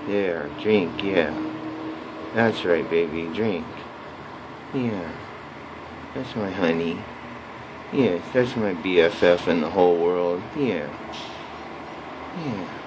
There, drink, yeah. That's right, baby, drink. Yeah. That's my honey. Yes, that's my BFF in the whole world. Yeah. Yeah.